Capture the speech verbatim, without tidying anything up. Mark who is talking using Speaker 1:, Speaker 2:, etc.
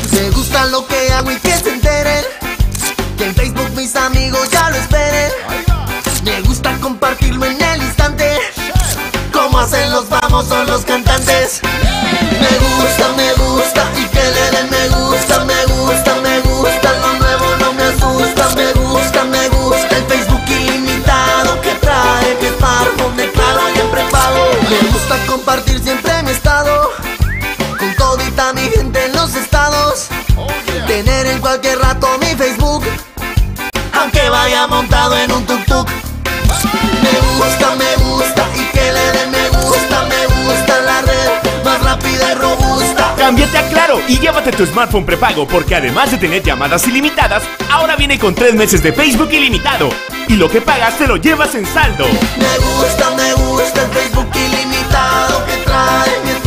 Speaker 1: Me gusta lo que hago y que se enteren, que en Facebook mis amigos ya lo esperen. Me gusta compartirlo en el instante, como hacen los famosos, los cantantes. Me gusta, me gusta y que le den me gusta, me gusta, me gusta. Lo nuevo no me asusta, me gusta, me gusta. El Facebook ilimitado que trae mi smartphone de Claro y en prepago. Me gusta compartir siempre mi estado con todita mi gente en los estados. Tener en cualquier rato mi Facebook, aunque vaya montado en un tuk-tuk. Me gusta, me gusta y que le den me gusta, me gusta la red más rápida y robusta.
Speaker 2: Cámbiate a Claro y llévate tu smartphone prepago, porque además de tener llamadas ilimitadas, ahora viene con tres meses de Facebook ilimitado. Y lo que pagas te lo llevas en saldo.
Speaker 1: Me gusta, me gusta el Facebook ilimitado que trae mi